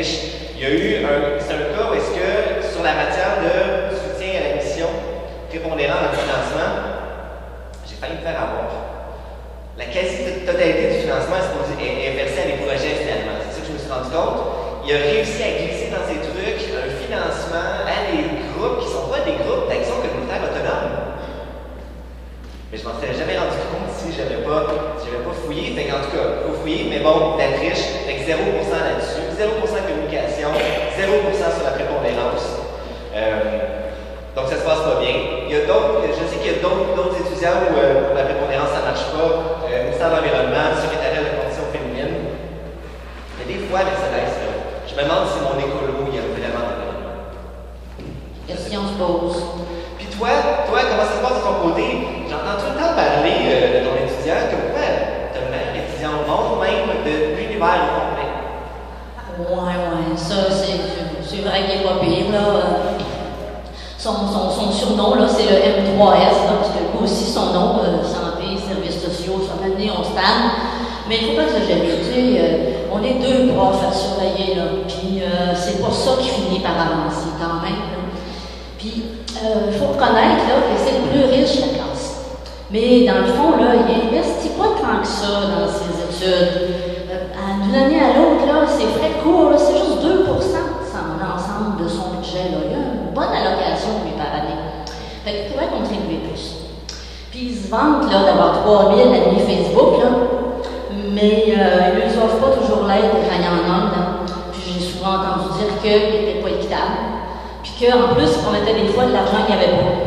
riche. Il y a eu un, c'est un cas où est-ce que, sur la matière de soutien à la mission prépondérant dans le financement, j'ai failli me faire avoir. La quasi-totalité du financement est, est, est versée à des projets finalement. C'est ça que je me suis rendu compte. Il a réussi à glisser dans ses trucs un financement à des groupes qui ne sont pas des groupes d'action communautaire autonome. Mais je m'en serais jamais rendu compte si je n'avais pas, si pas fouillé. Fait qu'en tout cas, il faut fouiller, mais bon, d'être riche, fait que zéro pour cent là-dessus, zéro pour cent communication, zéro pour cent sur la prépondérance. Euh, donc ça se passe pas bien. Il y a d'autres, je sais qu'il y a d'autres étudiants où euh, pour la prépondérance ça ne marche pas, euh, ministère de l'Environnement, secrétariat de la condition féminine. Mais des fois, Mercedes, là, je me demande si mon écolo, il y a vraiment d'environnement. Question se pose. Puis toi, toi, comment ça se passe de ton côté? J'entends tout le temps parler euh, de ton étudiant, comme quoi tu as le meilleur étudiant au monde, même de l'univers complet. Ouais, ouais, ça, c'est vrai qu'il n'est pas pire, là. Son, son, son surnom, là, c'est le M trois S, là, parce que lui aussi, son nom, euh, santé, services sociaux, ça m'a donné, on se tanne. Mais il ne faut pas exagérer, tu sais, euh, on est deux profs à surveiller, là, puis euh, c'est pas ça qui finit par avancer quand même, là. Puis, il euh, faut reconnaître, là, que c'est le plus riche, la classe. Mais dans le fond, là, il n'investit pas tant que ça dans ses études. Euh, D'une année à l'autre, là, ses frais de cours, c'est juste deux pour cent dans l'ensemble de son budget, là. Il a une bonne allocation, lui, par année. Fait qu'il pourrait contribuer plus. Puis, il se vante, là, d'avoir trois mille amis Facebook, là. Mais euh, ils ne lui offrent pas toujours l'aide quand il y en a, là. Puis j'ai souvent entendu dire qu'il n'était pas équitable. Puis qu'en plus, il promettait des fois de l'argent qu'il n'y avait pas.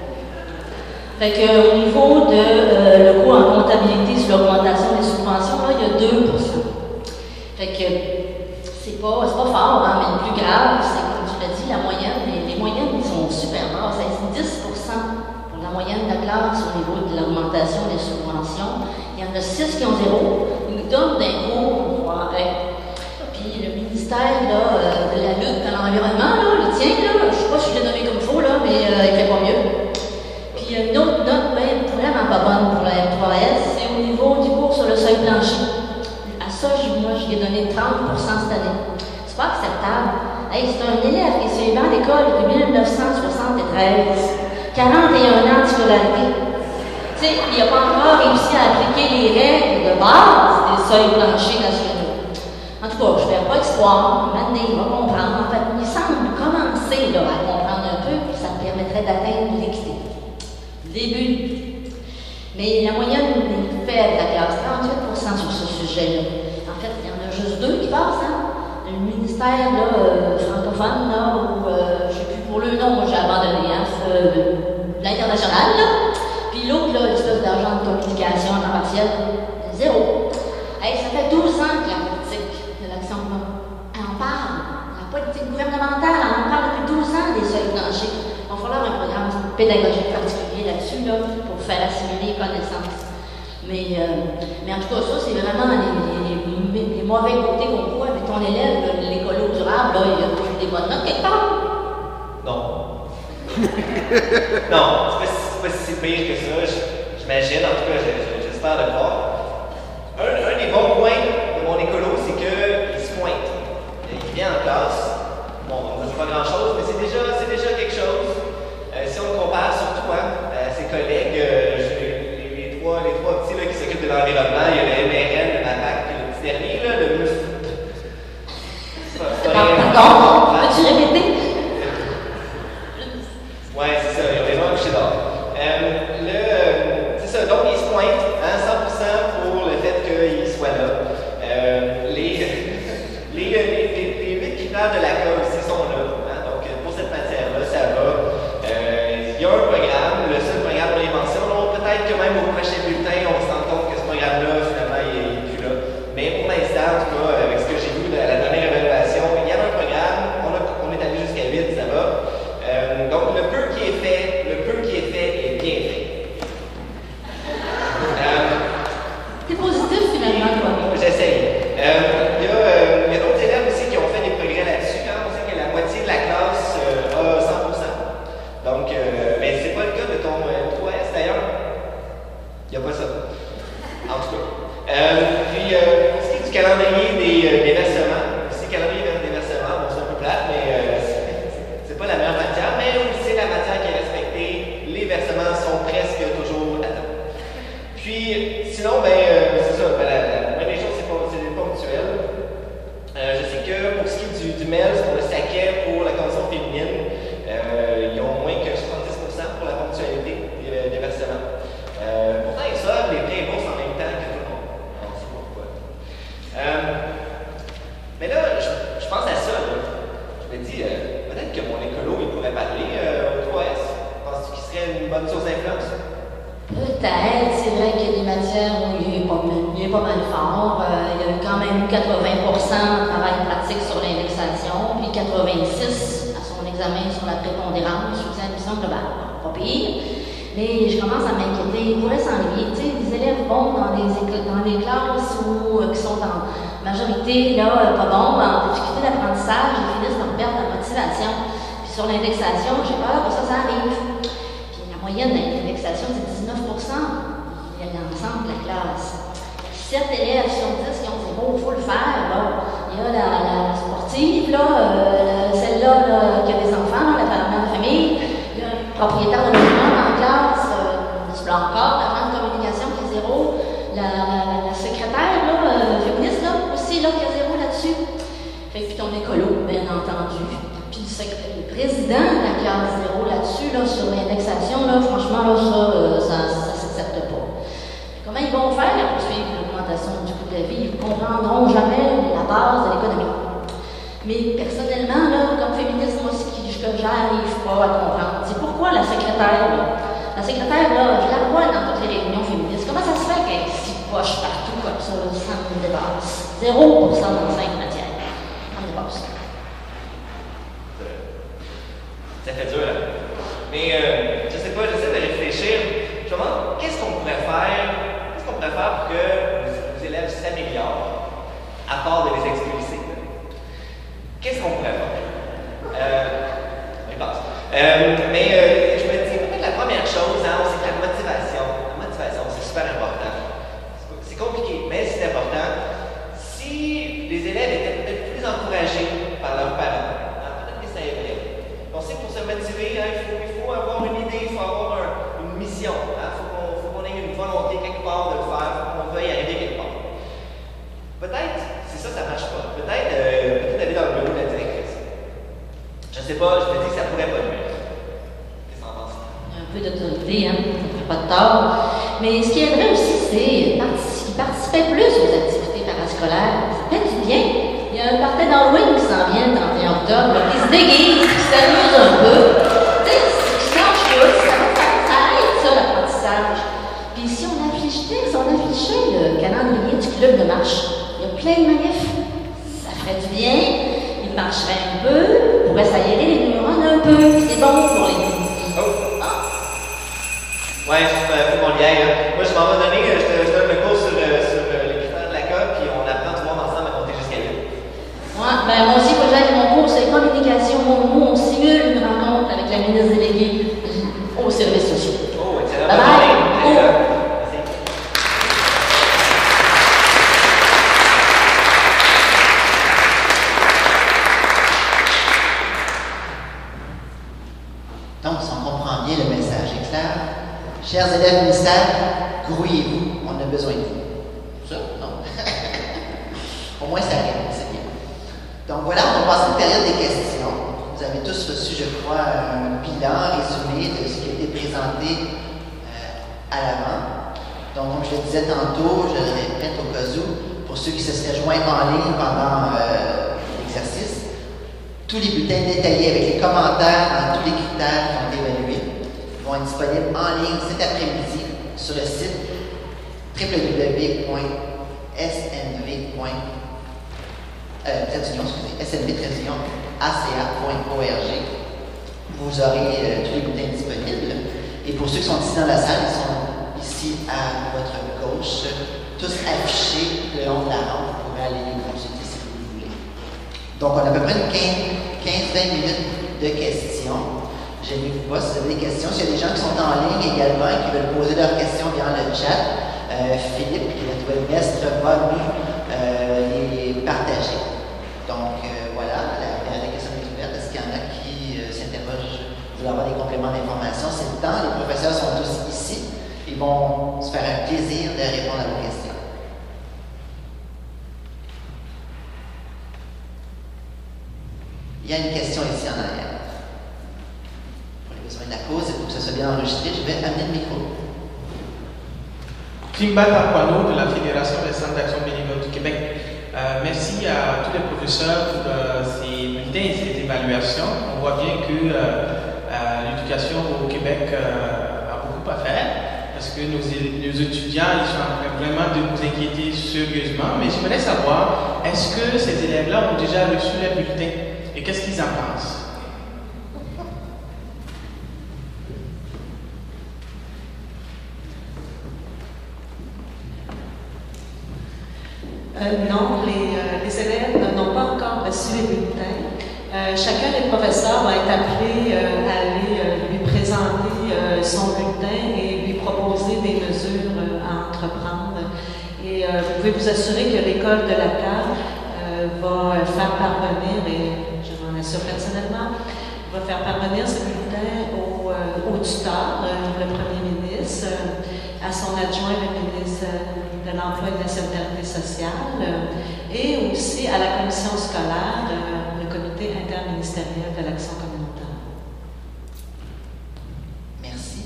Fait qu'au niveau de euh, le coût en comptabilité sur l'augmentation des subventions, là, il y a deux pour cent. Fait que c'est pas, c'est pas fort, hein, mais le plus grave, c'est comme tu l'as dit, la moyenne, les, les moyennes ils sont super basses. C'est dix pour cent pour la moyenne de la classe au niveau de l'augmentation des subventions. Il y en a six qui ont zéro. Ils nous donnent d'un cours, on croirait. Puis le ministère là, euh, de la lutte à l'environnement, là, le tien, là, je ne sais pas si je l'ai nommé comme il faut, là, mais euh, il ne fait pas mieux. Puis une autre note ben, vraiment pas bonne pour la M trois S, c'est au niveau du cours sur le seuil plancher. À ça, je, moi, je lui ai donné trente pour cent cette année. C'est pas acceptable. Hey, c'est un élève qui est sur les bancs d'école depuis mille neuf cent soixante-treize. quarante et un ans de scolarité. Tu sais, il n'a pas encore réussi à appliquer les règles de base des seuils planchers nationaux. En tout cas, je ne fais pas espoir. Maintenant, il va comprendre. En fait, il semble commencer là, à comprendre un peu, puis ça me permettrait d'atteindre l'équité. Début. Mais la moyenne est faible, la classe, trente-huit pour cent sur ce sujet-là. En fait, il y en a juste deux qui passent, hein? Le ministère là, euh, francophone, là, ou euh, je ne sais plus pour le nom, moi j'ai abandonné, hein, euh, l'international, là. Puis l'autre, là, l'espèce d'argent de communication en temps partiel, zéro. Hey, ça fait douze ans que la politique de l'action elle en parle. La politique gouvernementale, elle en parle depuis douze ans des seuils planchers. Il va falloir un programme pédagogique particulier là-dessus, là, pour faire assimiler les connaissances. Mais, euh, mais en tout cas, ça, c'est vraiment les, les, les, les mauvais côtés qu'on voit. Mais ton élève, l'écolo durable, là, il a toujours des bonnes notes quelque part. Non. Non, c'est pas, pas si pire que ça, j'imagine, en tout cas, j'espère le croire. Un, un des bons points de mon écolo, c'est qu'il se pointe. Il vient en classe. Bon, c'est pas grand-chose, mais c'est déjà, c'est déjà quelque chose. Euh, si on le compare surtout hein, à ses collègues, euh, les, les, trois, les trois petits là, qui s'occupent de l'environnement, il y a le M R N, le MAPAC, puis le petit dernier, là, le mus. Pardon, peux-tu répéter? Ouais, c'est ça, il y a vraiment couché d'or. Euh, le, c'est ça, donc il se pointe, hein, cent pour cent pour le fait qu'il soit là. Euh, les, les, les, les, les huit critères de l'A C A aussi sont là. Hein, donc pour cette matière-là, ça va. Euh, il y a un programme, le seul programme on les mentionne. Peut-être que même au prochain bulletin, on se rend compte que ce programme-là, finalement, il n'est plus là. Mais pour l'instant, en tout cas, avec ce que j'ai vu de la dernière évaluation, il y a un programme, on, a, on est allé jusqu'à huit, ça va. Euh, donc le peu qui est fait, le peu qui est fait est bien fait. Euh, C'est positif finalement, toi. J'essaye. Euh, il y a, euh, il y a d'autres élèves aussi qui ont fait des progrès là-dessus. Hein. On sait que la moitié de la classe euh, a cent pour cent. Donc, euh, mais c'est pas le cas de ton euh, trois S d'ailleurs. Il n'y a pas ça. En tout cas. Euh, puis, euh, pour ce qui est du calendrier des, euh, des versements, aussi calendrier des versements. du, du M E L S pour le saquet pour la condition féminine, euh, ils ont moins que soixante-dix pour cent pour la ponctualité des, des versements. Euh, pourtant, ils sortent les prêts et bourses en même temps que tout le monde. On sait pourquoi. Euh, mais là, je, je pense à ça. Là. Je me dis, euh, peut-être que mon écolo, il pourrait parler euh, au trois S. Penses-tu qu'il serait une bonne source d'influence? Peut-être, c'est vrai qu'il y a des matières où il est pas mal, il est pas mal fort. Euh, il y a quand même eu quatre-vingts pour cent de travail pratique sur l'indexation, puis quatre-vingt-six à son examen sur la prépondérance, je vous dis, il me semble, ben, pas pire. Mais je commence à m'inquiéter. Il pourrait s'ennuyer. Tu sais, des élèves bons dans des, dans des classes où, euh, qui sont en majorité là, pas bons, en difficulté d'apprentissage, ils finissent par perdre la motivation. Puis sur l'indexation, j'ai peur que ça, ça arrive. La moyenne d'indexation, c'est dix-neuf pour cent. Il y a l'ensemble de la classe. sept élèves sur dix qui ont zéro, il faut le faire. Là. Il y a la, la sportive, là, euh, celle-là là, qui a des enfants, là, la mère de famille. Il y a un propriétaire de logement dans la classe, euh, du plan corps, la grande communication qui a zéro. La, la, la secrétaire là, euh, féministe là, aussi là, qui a zéro là-dessus. Fait que puis ton écolo, bien entendu. Puis le président de la classe zéro là-dessus, là, sur l'indexation, là, franchement, là, ça, euh, ça, ça s'accepte pas. Comment ils vont faire pour suivre l'augmentation du coût de la vie? Ils ne comprendront jamais la base de l'économie. Mais personnellement, là, comme féministe, moi, ce que j'arrive pas à comprendre, c'est pourquoi la secrétaire, là, la secrétaire, là, je la vois dans toutes les réunions féministes. Comment ça se fait qu'elle est si poche partout comme ça, là, sans une dépasse? zéro pour cent dans cinq matières. On dépasse. Ça fait dur, hein? Mais euh, je sais pas, j'essaie de réfléchir. Je me demande, qu'est-ce qu'on pourrait faire, qu'est-ce qu'on pourrait faire pour que nos élèves s'améliorent, à part de les expulser? Qu'est-ce qu'on pourrait faire? Euh, je pense. Euh, mais euh, je me dis, peut-être la première chose, hein, c'est que la motivation. La motivation, c'est super important. C'est compliqué, mais c'est important. Si les élèves étaient peut-être plus encouragés par leurs parents, hein, peut-être que ça aiderait. On sait que pour se motiver, hein, il, faut, il faut avoir une idée, il faut avoir un, une mission. Il hein, faut qu'on qu'on ait une volonté quelque part de le faire, il faut qu'on veuille arriver quelque part. Peut-être, si ça, ça ne marche pas, peut-être euh, peut-être aller dans le bureau de la directrice. Je ne sais pas, je me dis que ça pourrait pas nuire. Qu'est-ce que t'en penses? Un peu d'autorité, hein, ça ne fait pas de tort. Mais ce qui aiderait aussi, c'est qu'ils participaient plus aux activités parascolaires. Ça fait du bien. Il y a un party d'Halloween qui s'en vient le trente et un octobre, là, qui se déguise, qui s'amuse un peu. Tu sais, qui change tout, ça va faire, ça aide ça, l'apprentissage. Puis si on affichait, si on affichait le calendrier du club de marche, il y a plein de manifs. Ça ferait du bien, ils marcheraient un peu, pourraient s'aérer les neurones un peu. C'est bon pour les petits. Oh! Ah! Ouais, je fais mon lien. Hein. Moi, je m'en vais donner, je te, je te donne le cours sur, euh, sur euh, les critères de la C O P, puis on apprend tout le monde ensemble à compter jusqu'à huit. Ouais, ben moi aussi, faut que j'aille mon cours sur communication. Nous, on simule une rencontre avec la ministre déléguée aux services sociaux. Oh, excellent. Bye bye. Oh. Donc, si on comprend bien, le message est clair. Chers élèves ministères, grouillez-vous, on a besoin de vous. Ça? Non. Au moins, ça arrive, c'est bien. Donc voilà, on va passer une période des questions. Vous avez tous reçu, je crois, un bilan résumé de ce qui a été présenté euh, à l'avant. Donc, comme je le disais tantôt, je le répète au cas où, pour ceux qui se seraient joints en ligne pendant euh, l'exercice, tous les bulletins détaillés avec les commentaires dans tous les critères qui ont été évalués vont être disponibles en ligne cet après-midi sur le site w w w point s n v point a c a point org. Vous aurez euh, tous les bulletins disponibles. Et pour ceux qui sont ici dans la salle, ils sont ici à votre gauche, tous affichés le long de la rampe. Vous pourrez aller les consulter si vous voulez. Donc, on a à peu près une quinze à vingt minutes de questions. Je ne sais pas si vous avez des questions. S'il y a des gens qui sont en ligne également et qui veulent poser leurs questions via le chat, euh, Philippe, qui est notre webmestre, va nous euh, les partager. Donc, euh, voilà, la période de questions est ouverte. Est-ce qu'il y en a qui euh, s'interrogent, veulent avoir des compléments d'information? C'est le temps. Les professeurs sont tous ici. Ils vont se faire un plaisir de répondre à vos questions. Il y a une question ici en arrière. Pour les besoins de la cause et pour que ce soit bien enregistré, je vais amener le micro. Kimba Takwano de la Fédération des centres d'action bénévole du Québec. Euh, merci à tous les professeurs pour euh, ces bulletins et ces évaluations. On voit bien que euh, euh, l'éducation au Québec euh, a beaucoup à faire parce que nos, nos étudiants ils sont en train vraiment de nous inquiéter sérieusement. Mais j'aimerais savoir, est-ce que ces élèves-là ont déjà reçu les bulletins et qu'est-ce qu'ils en pensent? Euh, non, les, euh, les élèves n'ont pas encore reçu les bulletins. Euh, chacun des professeurs va être appelé euh, à aller euh, lui présenter euh, son bulletin et lui proposer des mesures euh, à entreprendre. Et euh, vous pouvez vous assurer que l'école de la C A euh, va faire parvenir, et je m'en assure personnellement, va faire parvenir ce bulletin au, euh, au tuteur, euh, le premier ministre, euh, à son adjoint, le ministre de l'Emploi et de la Sécurité sociale, euh, et aussi à la commission scolaire, euh, le comité interministériel de l'action communautaire. Merci.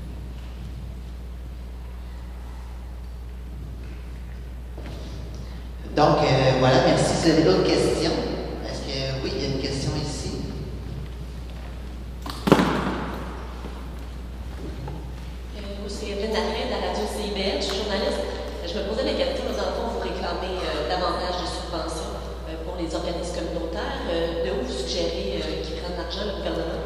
Donc, euh, voilà, merci. Si vous avez d'autres questions, est-ce que, oui, il y a une question ici? Euh, c'est Evelyne Arrête de la radio C I B L, je suis journaliste. Je me posais la question, nous enfants, vous réclamez euh, davantage de subventions euh, pour les organismes communautaires. Euh, de où vous suggérez euh, qu'ils prennent l'argent, le gouvernement?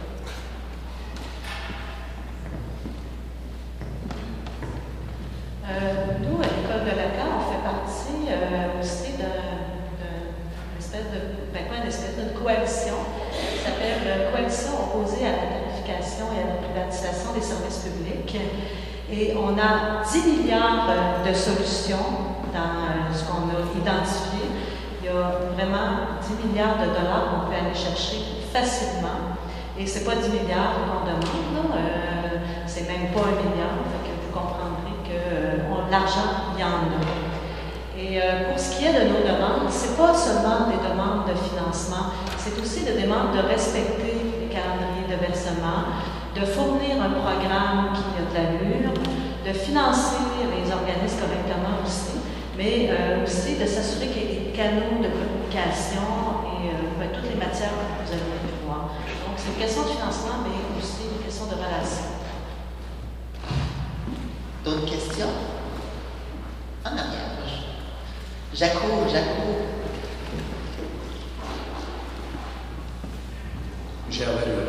Euh, nous, à l'école de la C A, on fait partie euh, aussi d'une espèce de, ben quoi, une espèce d'une coalition qui s'appelle Coalition opposée à la tarification et à la privatisation des services publics. Et on a dix milliards de solutions dans ce qu'on a identifié. Il y a vraiment dix milliards de dollars qu'on peut aller chercher facilement. Et ce n'est pas dix milliards qu'on demande, euh, c'est même pas un milliard. Fait que vous comprendrez que euh, l'argent, il y en a. Et euh, pour ce qui est de nos demandes, ce n'est pas seulement des demandes de financement, c'est aussi des demandes de respecter les calendriers de versement, de fournir un programme qui a de l'allure, de financer les organismes correctement aussi, mais euh, aussi de s'assurer qu'il y ait des canaux de communication et euh, ben, toutes les matières que vous allez voir. Donc, c'est une question de financement, mais aussi une question de relation. D'autres questions? En arrière. Jaco, Jaco. Michel Valluret.